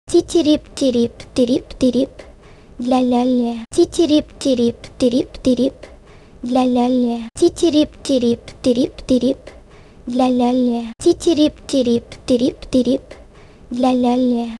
Титерип-тирип, тирип-тирип, ля-ля-ля. Титерип-тирип, тирип-тирип, ля-ля-ля. Титерип-тирип, тирип-тирип, ля-ля-ля. Титерип-тирип, тирип-тирип, ля-ля-ля.